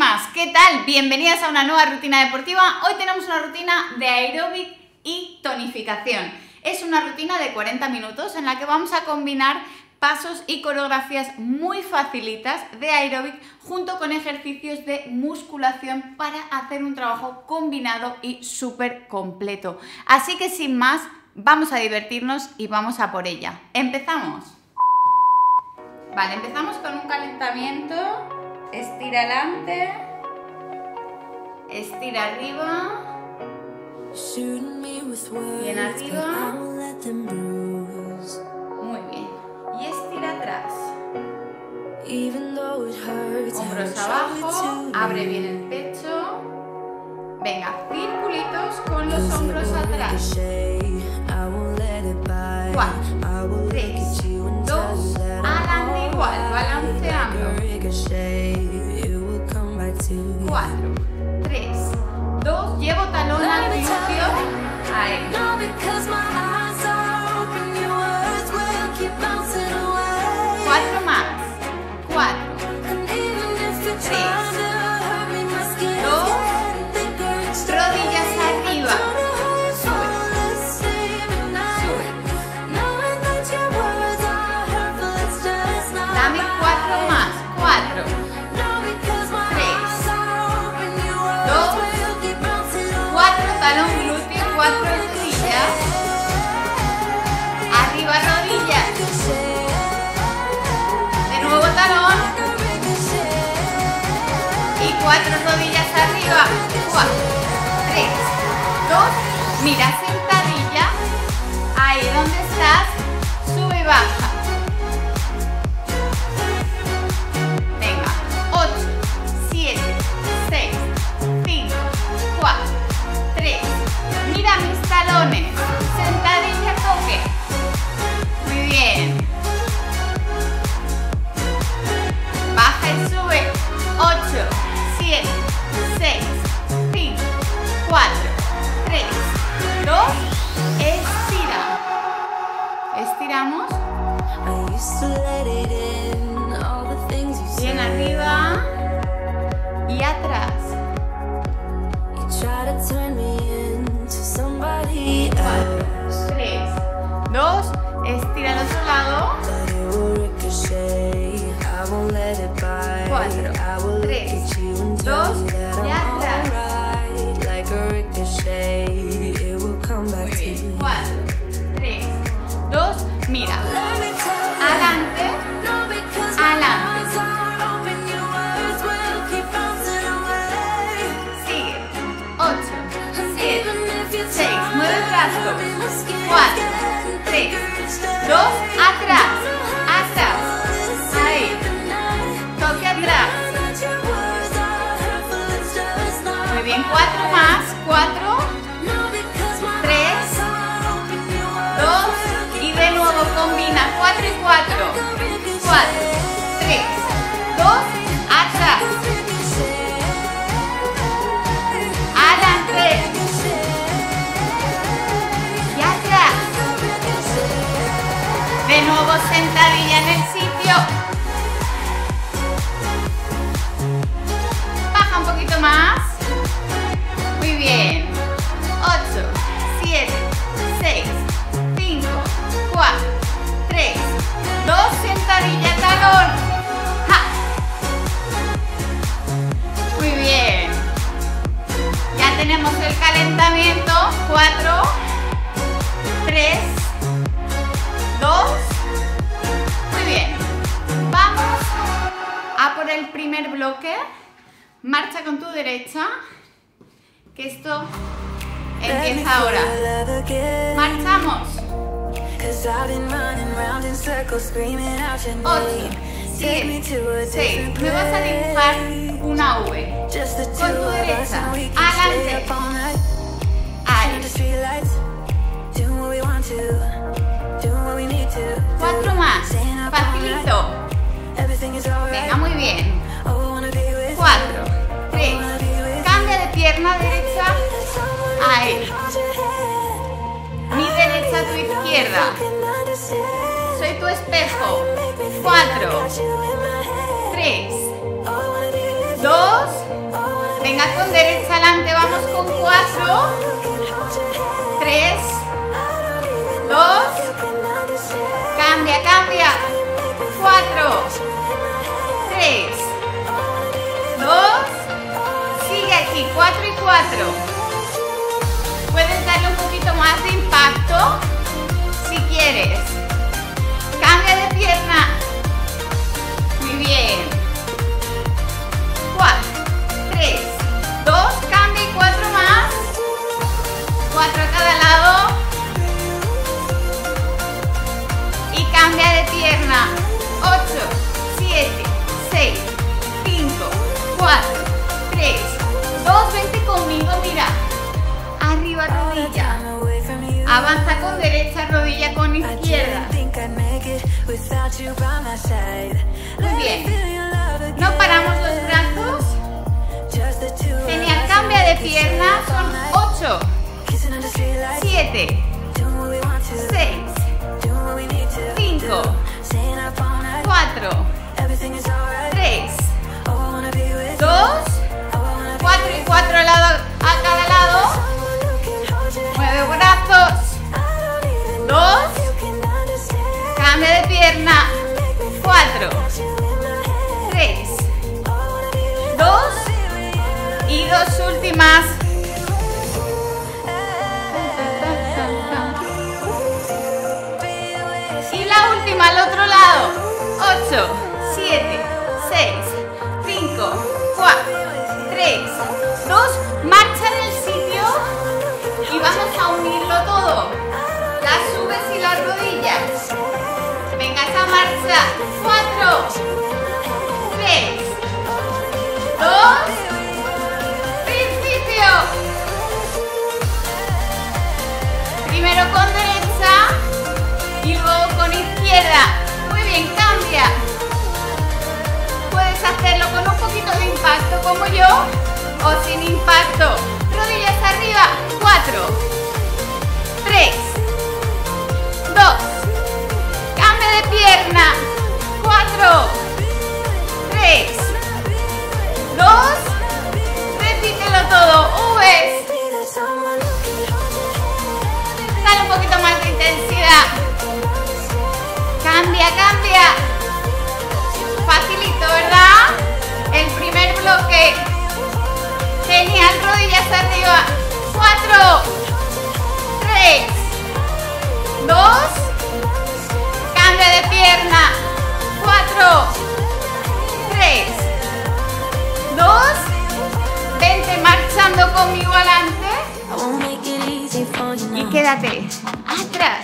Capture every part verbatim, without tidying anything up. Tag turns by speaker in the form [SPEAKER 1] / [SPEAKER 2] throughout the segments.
[SPEAKER 1] Guapísimas, ¿qué tal? Bienvenidas a una nueva rutina deportiva. Hoy tenemos una rutina de aeróbic y tonificación. Es una rutina de cuarenta minutos en la que vamos a combinar pasos y coreografías muy facilitas de aeróbic junto con ejercicios de musculación para hacer un trabajo combinado y súper completo. Así que sin más, vamos a divertirnos y vamos a por ella. ¡Empezamos! Vale, empezamos con un calentamiento. Estira adelante, estira arriba, bien arriba, muy bien, y estira atrás, hombros abajo, abre bien el pecho, venga, circulitos con los hombros atrás, cuatro, tres, dos, adelante igual, balanceando. cuatro, tres, dos, llevo talón al glúteo, ahí. cuatro más, cuatro, tres, dos, rodillas arriba, sube, sube. Dame cuatro más, cuatro. Talón glúteo, cuatro rodillas, arriba rodillas, de nuevo talón y cuatro rodillas arriba, cuatro, tres, dos, mira sentadilla, ahí donde estás, sube y baja, venga, ocho, siete, seis, cinco, cuatro, mira mis talones, sentadilla, toque, muy bien, baja y sube, ocho, siete, seis, cinco, cuatro, tres, dos, estira, estiramos, bien arriba y atrás. cuatro, tres, dos, estira al otro lado, cuatro, tres, dos, y atrás, muy bien, cuatro, tres, dos, mira, adelante, adelante, sigue, ocho, siete, seis, mueve el brazo, cuatro, tres, dos, atrás, atrás, ahí, toque atrás, muy bien, cuatro más, cuatro, tres, dos, y de nuevo combina, cuatro y cuatro, cuatro, tres, dos, atrás, adelante, de nuevo sentadilla en el sitio, baja un poquito más, muy bien, ocho, siete, seis, cinco, cuatro, tres, dos, sentadilla, talón, ¡ja! Muy bien, ya tenemos el calentamiento, cuatro, tres, dos, muy bien, vamos a por el primer bloque, marcha con tu derecha, que esto empieza ahora, marchamos, ocho, siete, seis, me vas a dibujar una V, con tu derecha, adelante, ahí, cuatro más, facilito, venga, muy bien, cuatro, tres, cambia de pierna derecha, ahí, mi derecha a tu izquierda, soy tu espejo, cuatro, tres, dos, con derecha adelante, vamos con cuatro, tres, dos, cambia, cambia, cuatro, tres, dos, sigue aquí, cuatro y cuatro. Puedes darle un poquito más de impacto si quieres. Cambia de pierna. Muy bien. cuatro, tres, dos, cambia y cuatro más. cuatro a cada lado. Y cambia de pierna. ocho, siete, seis, cinco, cuatro, tres, dos, vente conmigo, mira. Arriba rodilla. Avanza con derecha, rodilla con izquierda. Muy bien. No paramos los brazos. Genial, cambia de pierna. Son ocho, siete, seis, cinco, cuatro, tres, dos, cuatro y cuatro lado, a cada lado. Mueve brazos. Dos. Cambia de pierna. Cuatro. Tres. Dos. Y dos últimas. Y la última al otro lado. Ocho. Siete. Seis. Cinco. Cuatro. Tres. Dos. Marcha en el sitio. Y vamos a unirlo todo. Las subes y las rodillas. Venga esa marcha. Cuatro, tres, dos, principio. Primero con derecha y luego con izquierda. Muy bien, cambia. Puedes hacerlo con un poquito de impacto como yo o sin impacto. Rodillas arriba. Cuatro, tres, dos, cambia de pierna. Cuatro, tres, dos, repítelo todo. Uves. Dale un poquito más de intensidad. Cambia, cambia. Facilito, ¿verdad? El primer bloque. Genial, rodillas arriba. Cuatro, tres, dos, cambia de pierna. Cuatro, tres, dos, vente marchando conmigo adelante y quédate atrás.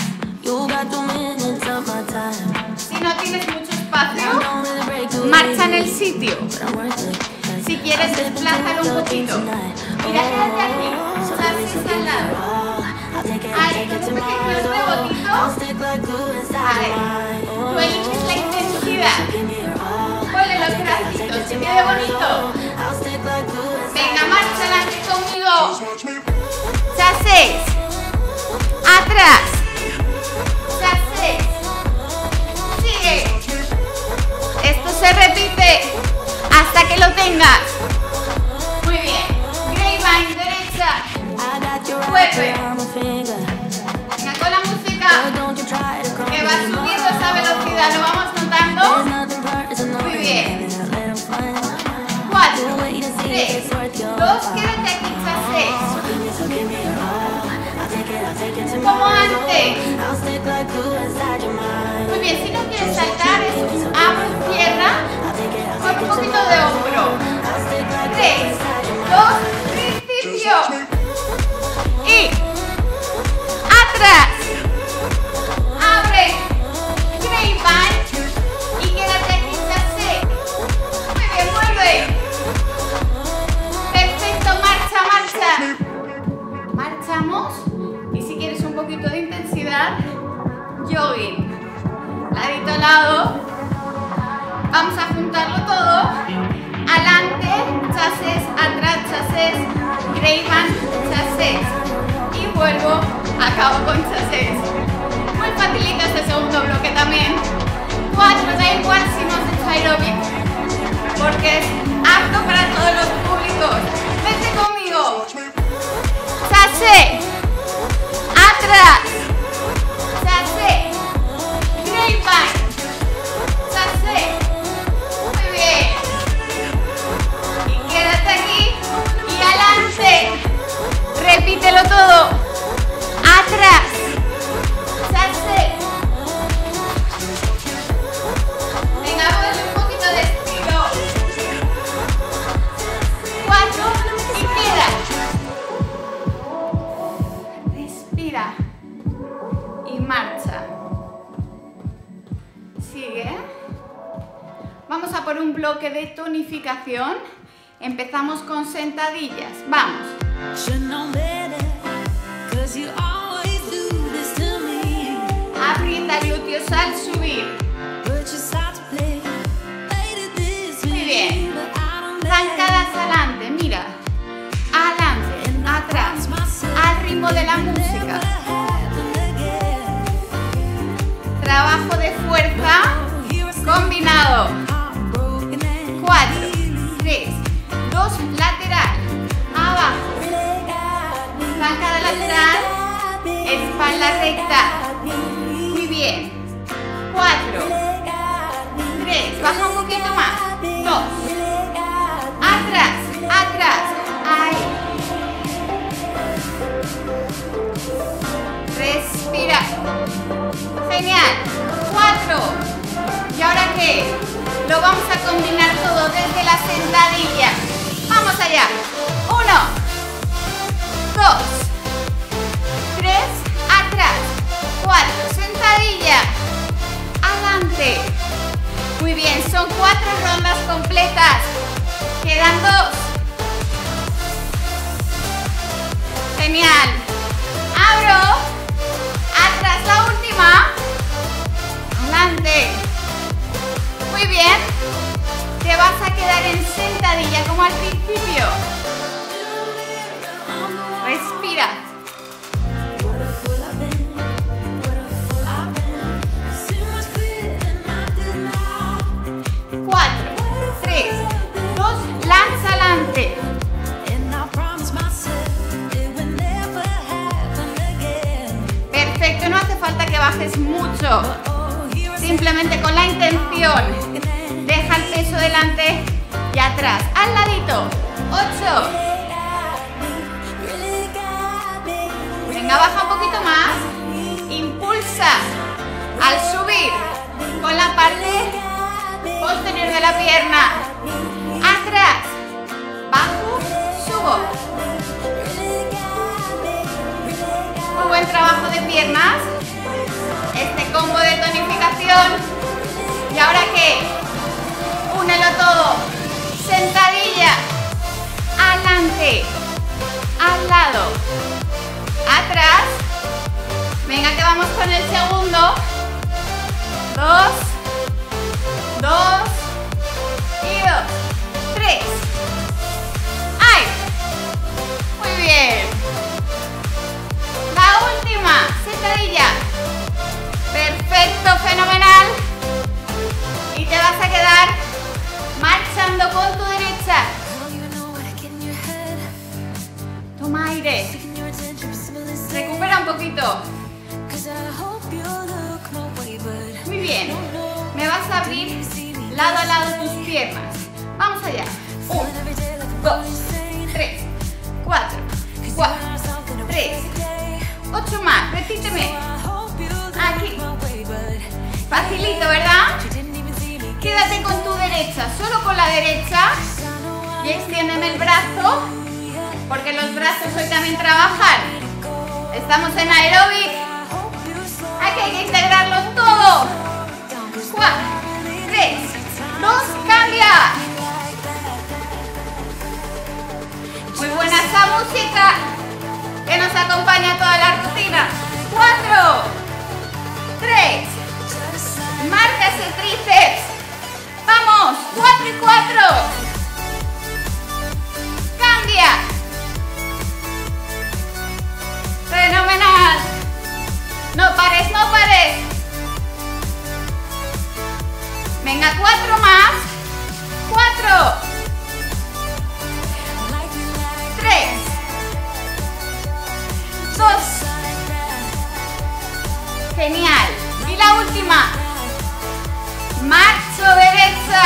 [SPEAKER 1] Si no tienes mucho espacio, marcha en el sitio. Si quieres, desplázalo un poquito. Mira, quédate aquí. Así al lado. Ahí, con un pequeño rebotito. Ahí. Tú eliges la intensidad. Ponle los bracitos, que quede bonito. Venga, marcha adelante conmigo. Chassés. Atrás. Chassés. Sigue. Esto se repite hasta que lo tengas. Muy bien. Grapevine, derecha. Vuelve. Venga con la música. Que va subiendo esa velocidad. ¿Lo vamos notando? Muy bien. Cuatro, tres, dos, quédate aquí, chassés. Como antes. Muy bien, si no quieres saltar, es un abro tierra con un poquito de hombro. Tres, dos, principio. Y atrás. Abre. Grapevine. Y quédate aquí, chassés. Muy bien, vuelve. Perfecto, marcha, marcha. Marchamos. Y si quieres un poquito de intensidad, jogging. Ladito al lado. Vamos a juntarlo todo. Adelante, chassés, atrás, chassés, grapevine, chassés. Y vuelvo, acabo con chassés. Muy facilito este segundo bloque también. Cuatro, da igual si no has hecho aeróbic, porque es apto para todos los públicos. Vente de tonificación. Empezamos con sentadillas. Vamos. Aprieta glúteos al subir. Muy bien. Zancadas adelante, mira. Adelante, atrás, al ritmo de la música. Trabajo de fuerza combinado. Cuatro, tres, dos, lateral, abajo. Zancada lateral, espalda recta. Muy bien. Cuatro, tres, baja un poquito más. Dos, atrás, atrás. Ahí. Respira. Genial. Cuatro. ¿Y ahora qué? Lo vamos a combinar todo desde la sentadilla. Vamos allá. Uno, dos, tres, atrás. Cuatro, sentadilla. Adelante. Muy bien, son cuatro rondas completas. Quedan dos. Genial. Abro. Atrás la última. Adelante. Muy bien. Te vas a quedar en sentadilla como al principio. Respira. Cuatro, tres, dos, lanza adelante. Perfecto, no hace falta que bajes mucho. Simplemente con la intención. Deja el peso delante y atrás. Al ladito. Ocho. Venga, baja un poquito más. Impulsa al subir con la parte posterior de la pierna. Atrás. Bajo. Subo. Muy buen trabajo de piernas. Este combo de tonificación. ¿Y ahora qué? Únelo todo. Sentadilla. Adelante. Al lado. Atrás. Venga, que vamos con el segundo. Dos. Dos. Y dos. Tres. ¡Ay! Muy bien. La última. Sentadilla. Perfecto, fenomenal. Y te vas a quedar marchando con tu derecha. Toma aire. Recupera un poquito. Muy bien. Me vas a abrir lado a lado tus piernas. Vamos allá. Uno, dos, tres, cuatro, cuatro, tres, ocho más. Repíteme. Aquí. Facilito, ¿verdad? Quédate con tu derecha, solo con la derecha. Y extiéndeme el brazo, porque los brazos hoy también trabajan. Estamos en aeróbic. Aquí hay que integrarlo todo. Cuatro, tres, dos, cambia. Muy buena esta música que nos acompaña toda la rutina. Cuatro, tres, marca ese tríceps. Vamos, cuatro y cuatro. Cambia. Fenomenal. No pares, no pares. Venga, cuatro más. Cuatro. Tres. Dos. Genial. Y la última. Marcho derecha.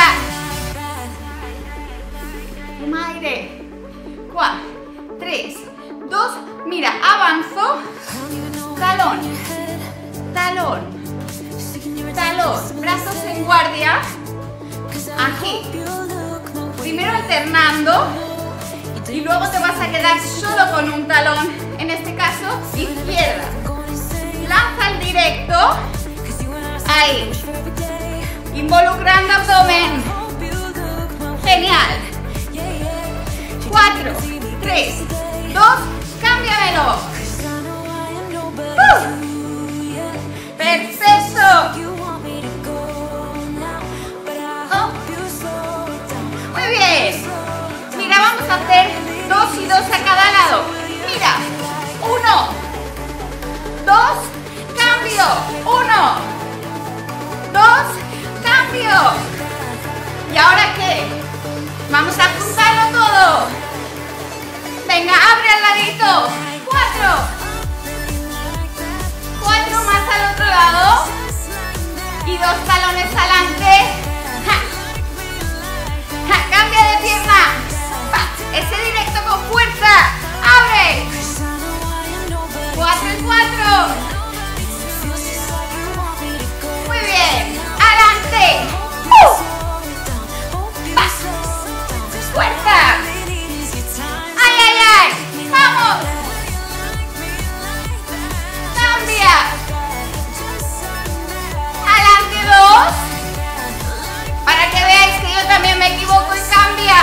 [SPEAKER 1] Toma aire. Cuatro, tres, dos. Mira, avanzo. Talón. Talón. Talón. Brazos en guardia. Aquí. Primero alternando. Y luego te vas a quedar solo con un talón. En este caso, izquierda. Lanza el directo. Ahí. Involucrando abdomen. Genial. cuatro, tres, dos, cámbiamelo. Uh. Perfecto. Oh. Muy bien. Mira, vamos a hacer dos y dos a cada lado. Mira, uno, dos, cambio, uno, dos, cambio. ¿Y ahora qué? Vamos a juntarlo todo. Venga, abre al ladito. Cuatro. Cuatro más al otro lado. Y dos talones adelante. Ja. Ja, cambia de pierna. Va. Ese directo con fuerza. Abre. Cuatro y cuatro. Muy bien. Adelante. Uh. Va. Fuerza. Ay, ay, ay. Vamos. Cambia. Adelante dos. Para que veáis que yo también me equivoco y cambia.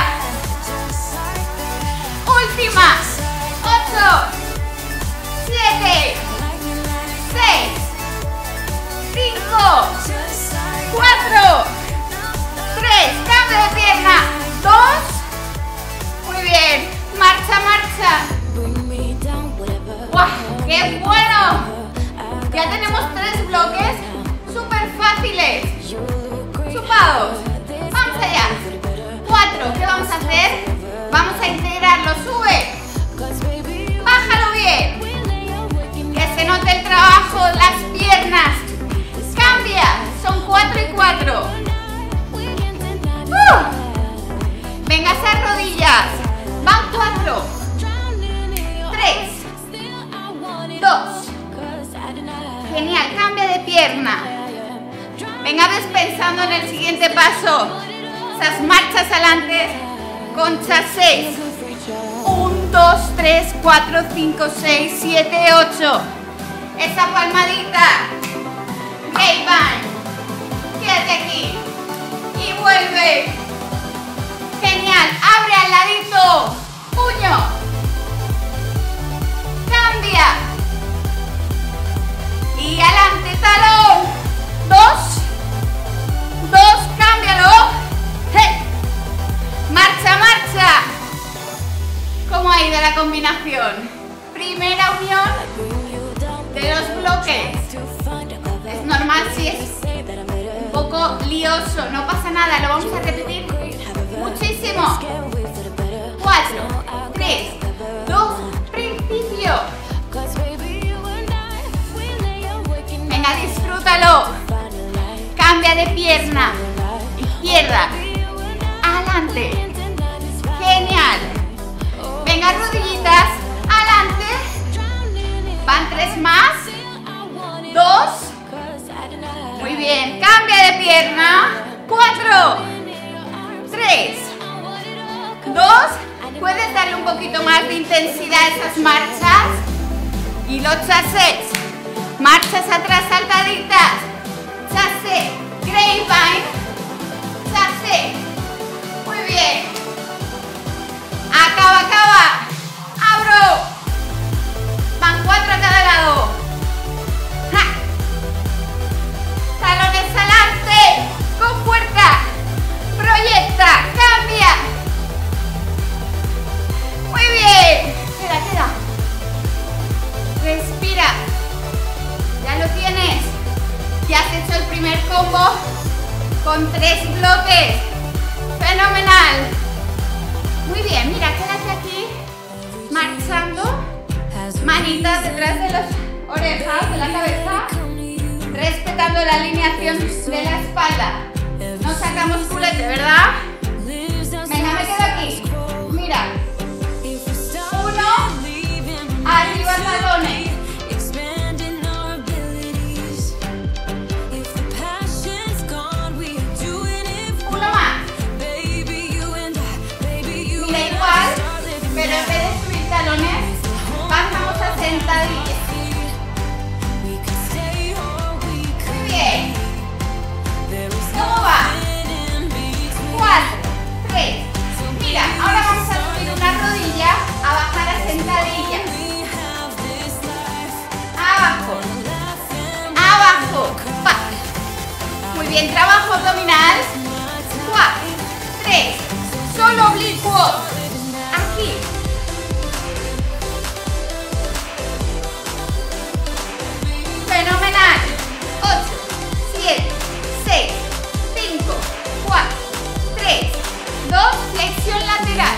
[SPEAKER 1] Última. Ocho. Siete. Seis. Cinco. Cuatro. Tres. Cambio de pierna. Dos. Muy bien. Marcha, marcha. ¡Guau! ¡Qué bueno! Ya tenemos tres bloques súper fáciles. Chupados. Vamos allá. Cuatro. ¿Qué vamos a hacer? Vamos a integrarlo. Sube. Bájalo bien. Que se note el trabajo, las piernas. Cambia. Son cuatro y cuatro. Uh. Venga, esas rodillas. Van cuatro. Tres. Dos. Genial. Cambia de pierna. Venga, ves pensando en el siguiente paso. Esas marchas adelante con chassés. Un, dos, tres, cuatro, cinco, seis, siete, ocho. Esa palmadita. Grapevine. Quédate aquí. Y vuelve. Genial. Abre al ladito. Puño. Cambia. Y adelante, talón. Dos. Dos, cámbialo. Hey. Marcha, marcha. ¿Cómo ha ido la combinación? Primera unión de los bloques. Es normal si es un poco lioso, no pasa nada, lo vamos a repetir muchísimo. Cuatro, tres, dos, principio. Venga, disfrútalo. Cambia de pierna. Izquierda. Adelante. Genial. Venga, rodillitas. Adelante. Van tres más. Dos. Muy bien. Cambia de pierna. Cuatro. Tres. Dos. Puedes darle un poquito más de intensidad a esas marchas. Y los chassés. Marchas atrás saltaditas. Chassé. Grapevine. Chassé. Muy bien. Acaba, acaba. Abro. Van cuatro a cada lado. ¡Ja! Talones adelante. Con fuerza. Proyecta. Cambia. Muy bien. Queda, queda. Respira. Ya lo tienes. Ya has hecho el primer combo con tres bloques. Fenomenal. Muy bien, mira, quédate aquí marchando. Manitas detrás de las orejas, de la cabeza. Respetando la alineación de la espalda. No sacamos culete, ¿verdad? Venga, me quedo aquí. Mira. Uno. Arriba talones. Uno más. Mira, igual, pero en vez de subir talones, bajamos a sentadillas. Muy bien. ¿Cómo va? Cuatro. bien, trabajo abdominal. cuatro, tres, solo oblicuos. Aquí. Fenomenal. ocho, siete, seis, cinco, cuatro, tres, dos, flexión lateral.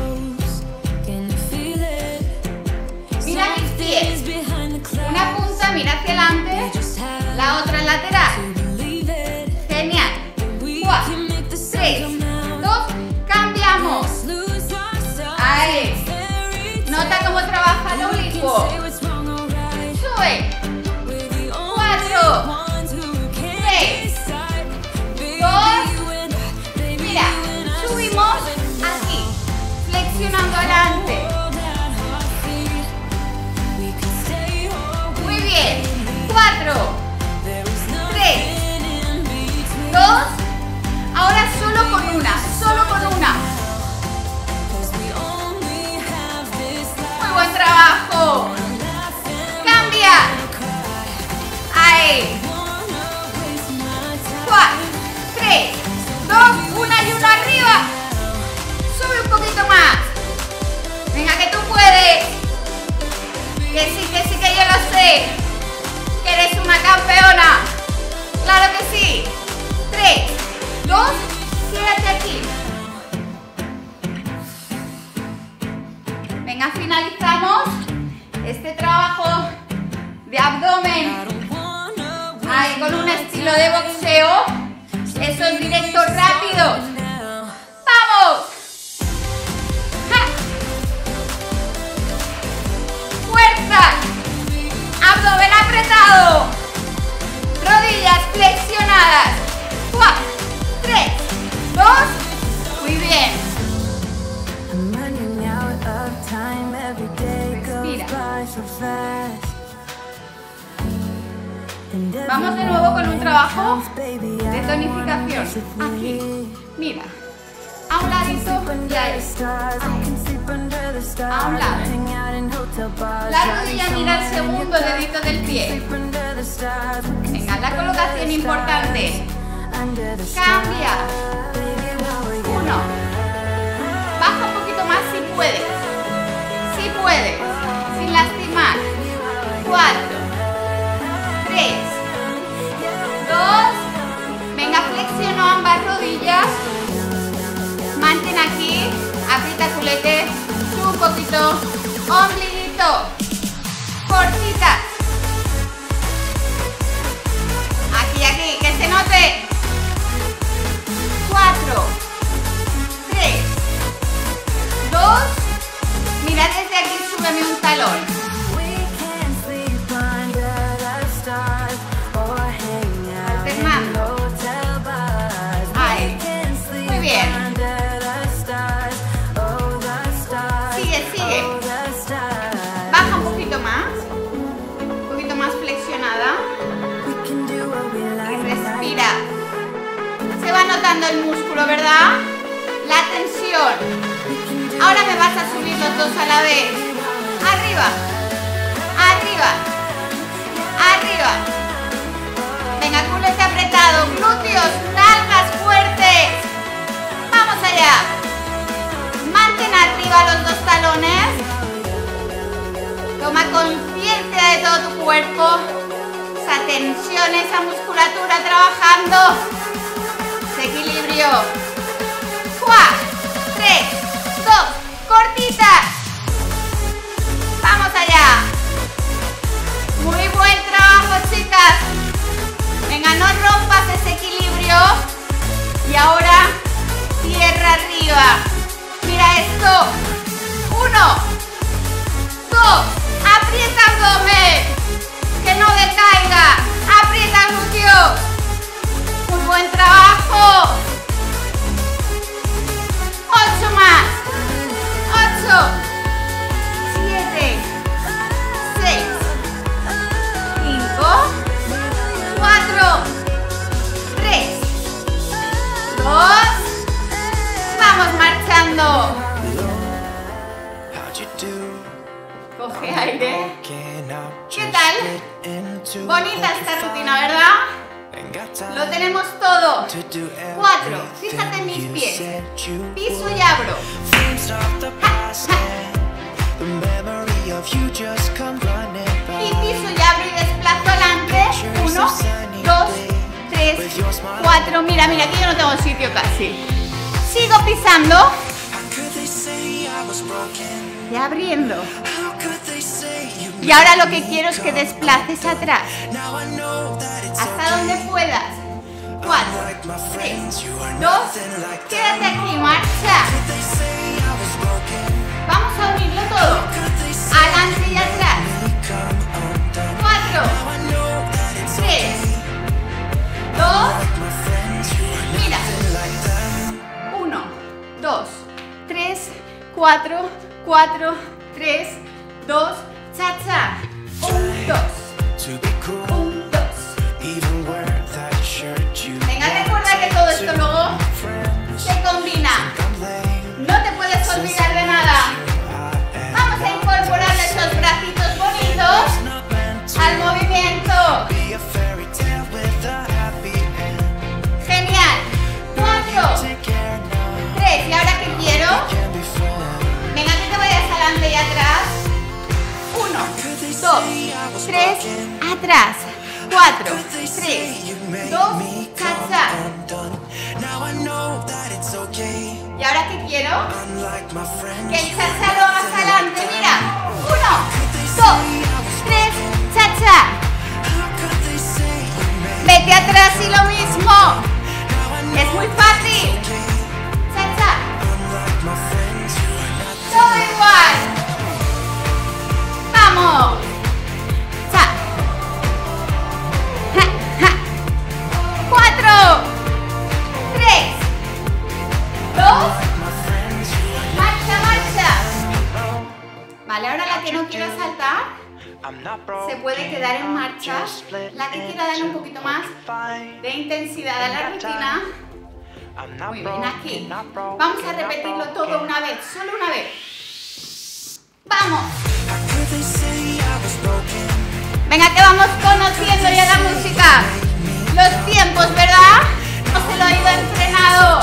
[SPEAKER 1] Mira mis pies. Una punta mira hacia adelante, la otra lateral. Genial. cuatro, tres, dos, cambiamos. Ahí. Nota cómo trabaja el oblicuo. Sube. cuatro, tres, dos. Mira, subimos aquí, flexionando adelante. Muy bien. cuatro, tres, dos. Ahora solo con una, solo con una. Muy buen trabajo. Cambia. Ahí. cuatro, tres, dos, una y uno arriba. Sube un poquito más. Venga, que tú puedes. Que sí, que sí, que yo lo sé. Que eres una campeona. Claro que sí. tres, dos, quédate aquí. Venga, finalizamos este trabajo de abdomen. Ahí, con un estilo de boxeo. Esos directos rápidos. ¡Vamos! ¡Ja! ¡Fuerza! Abdomen apretado. Rodillas flexionadas. cuatro, tres, dos. Muy bien. Respira. Vamos de nuevo con un trabajo de tonificación. Aquí, mira, a un ladito y ahí. A un lado. La rodilla mira el segundo dedito del pie. Venga, la colocación importante. Cambia. Uno. Baja un poquito más si puedes. Si puedes. Sin lastimar. Cuatro. Tres. Dos. Venga, flexiono ambas rodillas. Mantén aquí. Aprieta culete. Sube un poquito. Ombliguito. Cortita. Aquí, aquí. Que se note. Cuatro. Tres. Dos. Mira, desde aquí súbeme un talón. Alternando. Ahí. Muy bien. Sigue, sigue. Baja un poquito más. Un poquito más flexionada. Y respira. Se va notando el músculo, ¿verdad? La tensión. Ahora me vas a subir los dos a la vez. Arriba. Arriba. Arriba. Venga, culete apretado. Glúteos, nalgas fuertes. Vamos allá. Mantén arriba los dos talones. Toma conciencia de todo tu cuerpo. Esa tensión, esa musculatura trabajando. Ese equilibrio. cuatro, tres, dos, cortitas. Vamos allá. Muy buen trabajo, chicas. Venga, no rompas ese equilibrio. Y ahora, tierra arriba. Mira esto. Uno, dos, aprieta abdomen. Que no decaiga. Aprieta glúteo. Muy buen trabajo. Ocho más. Ocho. Siete. Seis. Cinco. Cuatro. Tres. Dos. Vamos marchando. Coge aire. ¿Qué tal? Bonita esta rutina, ¿verdad? Lo tenemos todo. Cuatro. Fíjate en mis pies. Piso y abro. Ja, ja. Y piso y abro y desplazo adelante. Uno, dos, tres, cuatro. Mira, mira, aquí yo no tengo sitio casi. Sigo pisando. Y abriendo. Y ahora lo que quiero es que desplaces atrás. Hasta donde puedas. Cuatro, tres, dos. Quédate aquí, marcha. Vamos a unirlo todo. Adelante y atrás. Cuatro, tres, dos. Mira. Uno, dos, tres, cuatro, cuatro, tres, dos. Cha, cha. Un, dos. Un, dos. Venga, recuerda que todo esto luego se combina. No te puedes olvidar de nada. Vamos a incorporar esos bracitos bonitos al movimiento. Genial. Cuatro, tres. ¿Y ahora qué quiero? Venga, que te vayas adelante y atrás. Uno, dos, tres, atrás. Cuatro, tres, dos, cha-cha. ¿Y ahora qué quiero? Que el cha-cha lo hagas adelante. Mira. Uno, dos, tres, cha-cha. Vete atrás y lo mismo. Es muy fácil. Cha-cha. Todo igual. Vamos. Cha. Ja, ja. Cuatro. Tres. Dos. Marcha, marcha. Vale, ahora la que no quiero saltar se puede quedar en marcha. La que quiera darle un poquito más de intensidad a la rutina. Muy bien, aquí. Vamos a repetirlo todo una vez, solo una vez. ¡Vamos! Venga, que vamos conociendo ya la música. Los tiempos, ¿verdad? No se lo he ido entrenado.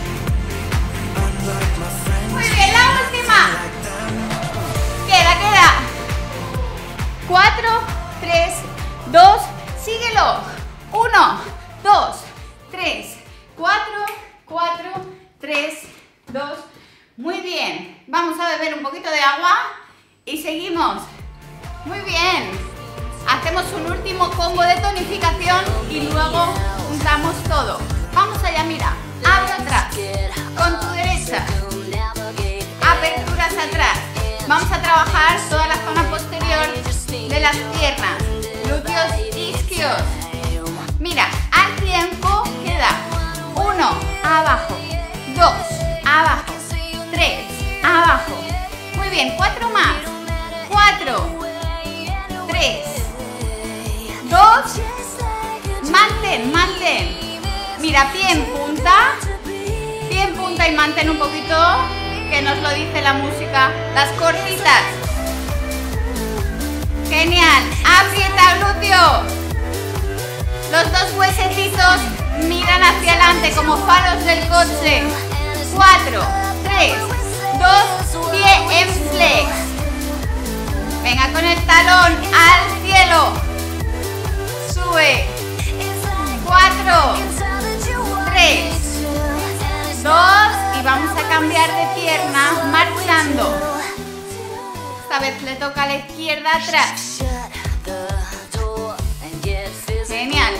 [SPEAKER 1] Muy bien, la última. Queda, queda. Cuatro, tres, dos, síguelo. Uno, dos, tres, cuatro, cuatro, tres, dos. Muy bien. Vamos a beber un poquito de agua y seguimos. Muy bien. Hacemos un último combo de tonificación y luego juntamos todo. Vamos allá, mira. Abro atrás. Con tu derecha. Aperturas atrás. Vamos a trabajar toda la zona posterior de las piernas. Glúteos isquios. Mira, al tiempo queda uno, abajo, dos, abajo, tres, abajo. Muy bien, cuatro más. Cuatro, tres, dos, mantén, mantén. Mira, pie en punta, pie en punta y mantén un poquito, que nos lo dice la música. Las cortitas. Genial, aprieta glúteo. Los dos huesecitos miran hacia adelante como faros del coche. Cuatro, tres, dos, pie en flex. Venga con el talón al cielo. Sube. Cuatro, tres, dos y vamos a cambiar de pierna marchando. Esta vez le toca a la izquierda atrás. Genial.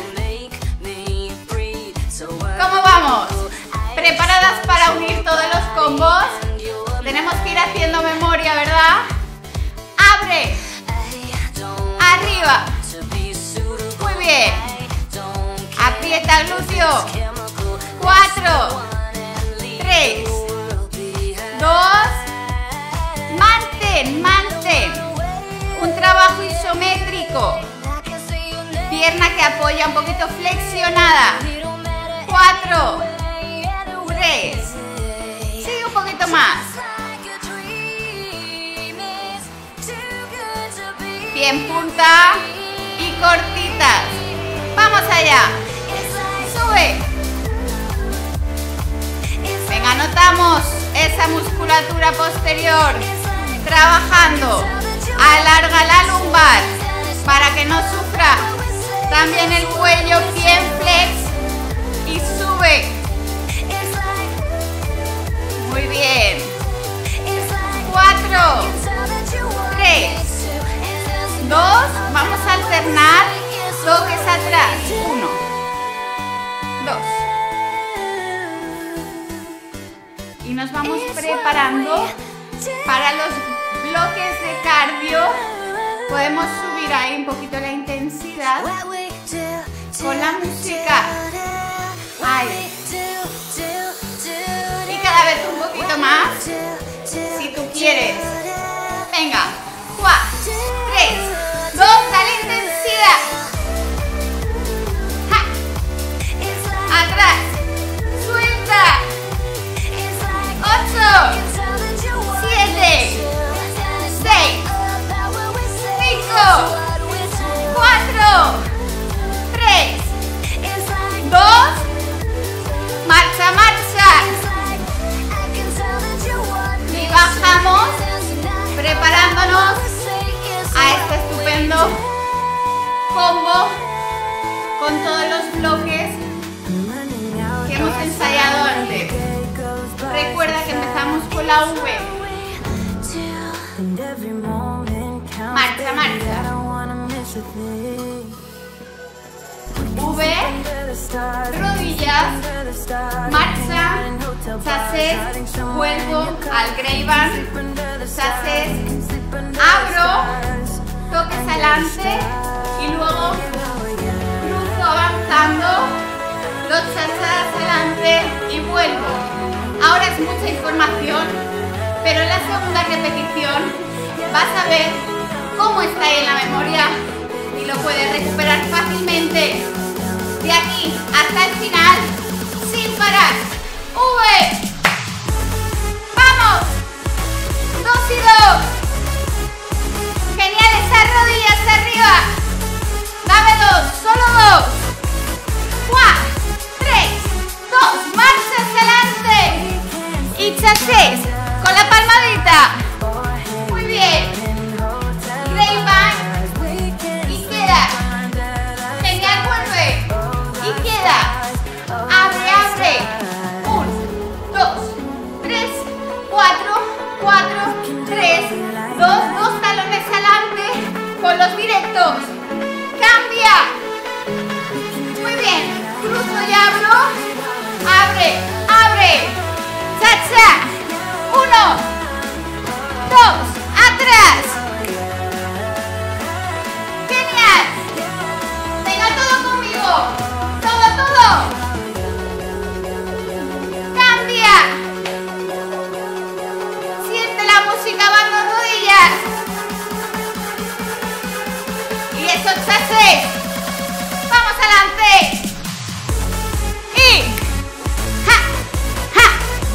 [SPEAKER 1] ¿Cómo vamos? ¿Preparadas para unir todos los combos? Tenemos que ir haciendo memoria, ¿verdad? Abre. Arriba. Muy bien. Aprieta el glúteo. Cuatro. Tres. Dos. Mantén, mantén. Un trabajo isométrico. Pierna que apoya un poquito flexionada. Cuatro. Tres. Sigue un poquito más. Pie en punta y cortitas. Vamos allá. sube. Venga, notamos esa musculatura posterior trabajando. Alarga la lumbar para que no sufra. También el cuello bien flex y sube. Muy bien. Cuatro, tres, dos. Vamos a alternar toques atrás. Uno, dos. Y nos vamos preparando para los bloques de cardio. Podemos subir ahí un poquito la intensidad con la música. Ahí. Y cada vez un poquito más, si tú quieres. Venga. Cuatro, tres, dos, dale intensidad. Ja. Atrás. Suelta. Ocho, siete, seis, cinco, cuatro, tres, dos, marcha, marcha. Y bajamos, preparándonos a este estupendo combo con todos los bloques que hemos ensayado antes. Recuerda que empezamos con la V. Marcha, marcha. V, rodillas, marcha, chassés, vuelvo al Greybank, chassés, abro, toques adelante y luego cruzo avanzando, dos chassés adelante y vuelvo. Ahora es mucha información, pero en la segunda repetición vas a ver cómo está ahí en la memoria y lo puedes recuperar fácilmente. De aquí hasta el final, sin parar. V. ¡Vamos! Dos y dos. Genial, esas rodillas arriba. Dame dos, solo dos. Cuatro, tres, dos. Marchas adelante. Y chassés con la palmadita. Muy bien. Greybank. Y queda. Genial, vuelve. Y queda. Abre, abre. Uno, dos, tres, cuatro, cuatro, tres, dos, dos talones adelante con los directos. Cambia. Muy bien. Cruzo y abro. Abre, abre. Cha-cha. Uno, dos, atrás. Genial. Venga, todo conmigo. Todo, todo. Cambia. Siente la música, van las rodillas. Y esos chassés. Vamos adelante. Y ja, ja.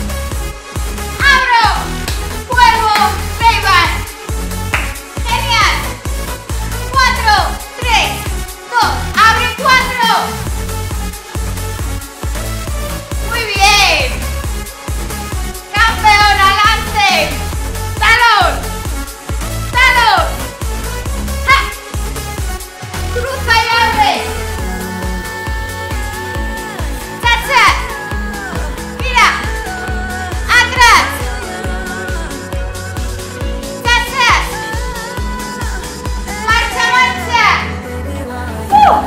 [SPEAKER 1] Abro. Vuelvo. Greybank. Genial. Cuatro, tres, dos. Abre cuatro. Muy bien. Campeón, adelante. Talón. Talón. Ja. Cruza y abre. Cha-cha. Mira. Atrás. Cha-cha. Marcha, marcha. ¡Uh!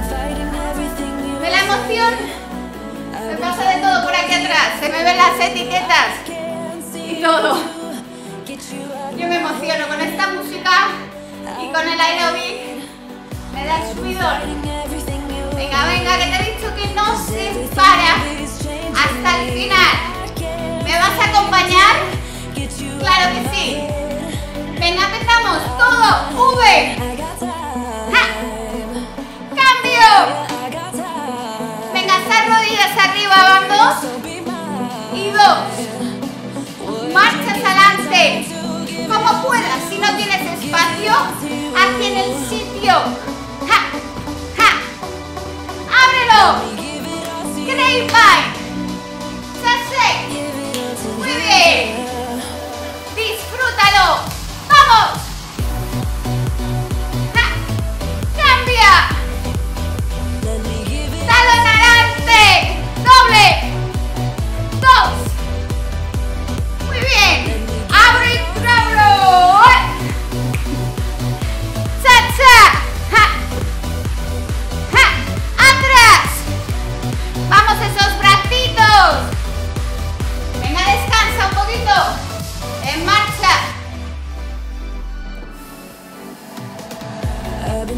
[SPEAKER 1] De la emoción me pasa de todo por aquí atrás. Se me ven las etiquetas y todo. Yo me emociono con esta música y con el aeróbic. Me da el subidón. Venga, venga, que te he dicho que no se para hasta el final. ¿Me vas a acompañar? Claro que sí. Venga, empezamos. Todo. V. Ja. Cambio. Venga, esas rodillas arriba, van dos. Y dos. Marchas adelante. Como puedas. Si no tienes espacio, aquí en el sitio. Ja. Ja. Ábrelo.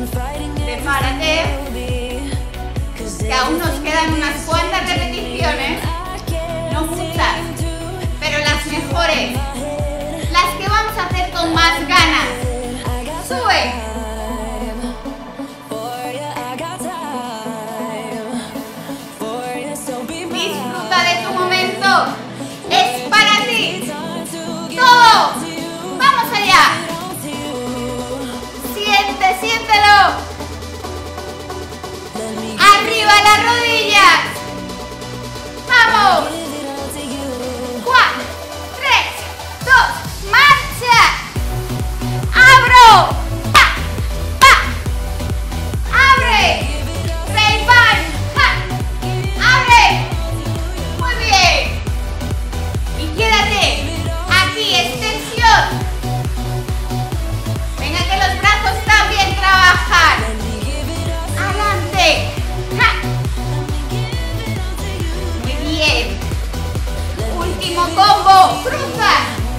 [SPEAKER 1] Prepárate, que aún nos quedan unas cuantas repeticiones, no muchas, pero las mejores, las que vamos a hacer con más ganas. Sube. Disfruta de tu momento, es para ti. Todo, vamos allá. Siente, siéntelo. Arriba las rodillas. Vamos. Cuatro, tres, dos, marcha. Abro. Pa, pa. Abre. Ray Ban. Ja. Abre. Muy bien. Y quédate aquí, extensión. Venga que los brazos también trabajan. Adelante. ¡Ja! Muy bien. Último combo. Cruza.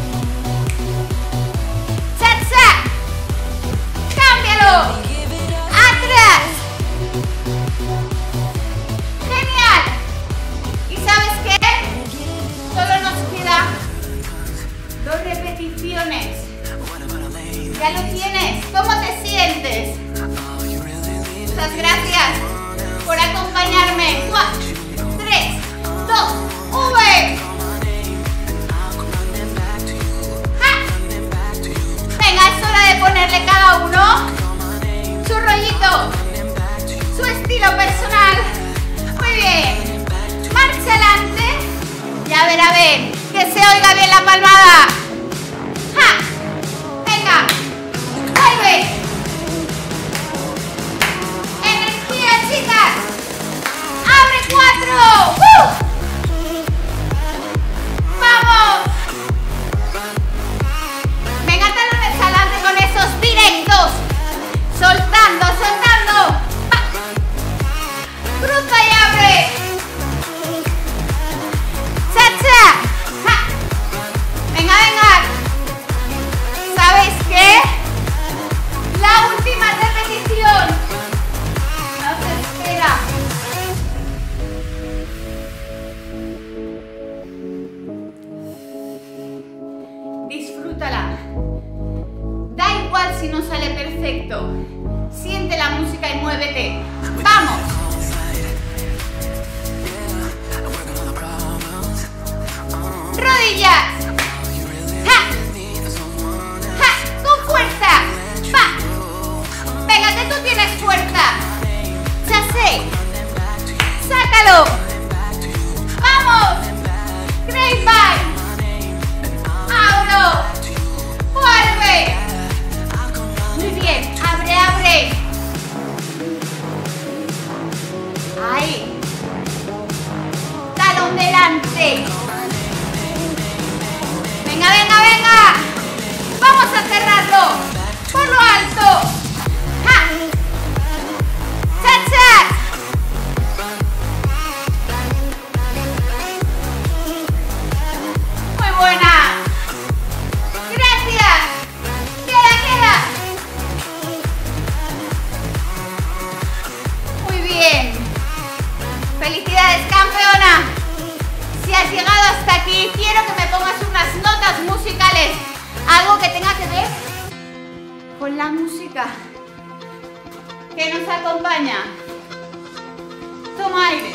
[SPEAKER 1] Cha-cha. Cámbialo. Atrás. Genial. ¿Y sabes qué? Solo nos queda dos repeticiones. Ya lo tienes. ¿Cómo te sientes? Muchas gracias por acompañarme. cuatro, tres, dos, V. ¡Ja! Venga, es hora de ponerle cada uno su rollito, su estilo personal. Muy bien. Marcha adelante. Y a ver, a ver, que se oiga bien la palmada. ¡Ja! Venga. Vuelve. Chicas, abre cuatro. ¡Uh! Vamos. Venga, talones adelante con esos directos. Soltando, soltando. ¡Pa! Cruza y abre. Cha-cha. ¡Ja! Venga, venga. ¿Sabes qué? La última repetición. Disfrútala. Da igual si no sale perfecto. Siente la música y muévete. ¡Vamos! Rodillas. ¡Ja! ¡Ja! ¡Con fuerza! ¡Va! Venga, que tú tienes fuerza. Ya sé. ¡Sácalo! ¡Vamos! Great bye. ¡Abro! ¡Vuelve! Muy bien, abre, abre. Ahí. Talón delante. Venga, venga, venga. Vamos a cerrarlo. Por lo alto. ¡Ja! ¡Cha-cha! Muy buena. ¡Felicidades, campeona! Si has llegado hasta aquí, quiero que me pongas unas notas musicales. Algo que tenga que ver con la música que nos acompaña. Toma aire.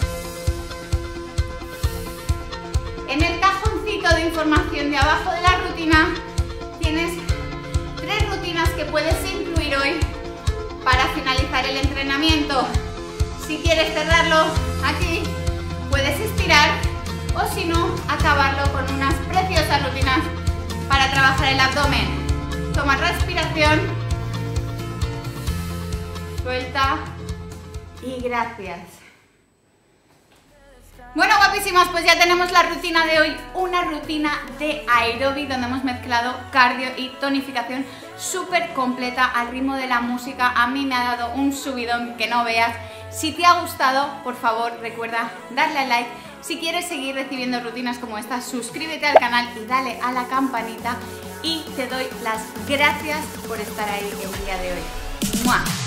[SPEAKER 1] En el cajoncito de información de abajo de la rutina tienes tres rutinas que puedes incluir hoy para finalizar el entrenamiento. Si quieres cerrarlo aquí, puedes estirar o si no, acabarlo con unas preciosas rutinas para trabajar el abdomen. Toma respiración, suelta y gracias. Bueno, guapísimas, pues ya tenemos la rutina de hoy, una rutina de aeróbic donde hemos mezclado cardio y tonificación súper completa al ritmo de la música. A mí me ha dado un subidón que no veas. Si te ha gustado, por favor, recuerda darle al like. Si quieres seguir recibiendo rutinas como esta, suscríbete al canal y dale a la campanita. Y te doy las gracias por estar ahí el día de hoy. ¡Mua!